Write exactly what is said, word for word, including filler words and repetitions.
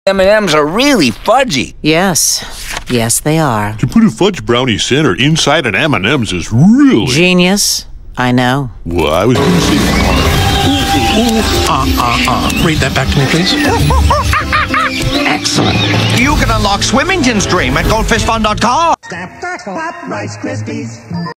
M and M's are really fudgy. Yes. Yes, they are. To put a fudge brownie center inside an M and M's is really... Genius. I know. Well, I was going to say... Uh, uh, uh. Read that back to me, please. Excellent. You can unlock Swimminton's dream at goldfish fun dot com. Snap, crackle, pop, Rice Krispies.